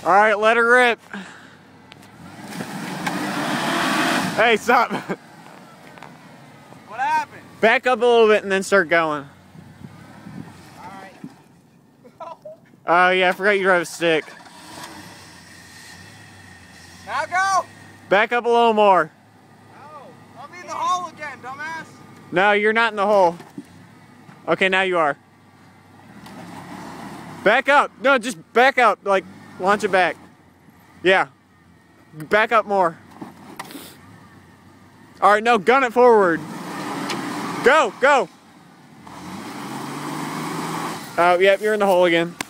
All right, let her rip. Hey, stop. What happened? Back up a little bit and then start going. Alright. Oh yeah, I forgot you drive a stick. Now go! Back up a little more. Oh, I'll be in the hole again, dumbass. No, you're not in the hole. Okay, now you are. Back up. No, just back up. Like, launch it back. Yeah. Back up more. All right, no, gun it forward. Go, go. Oh, yep, you're in the hole again.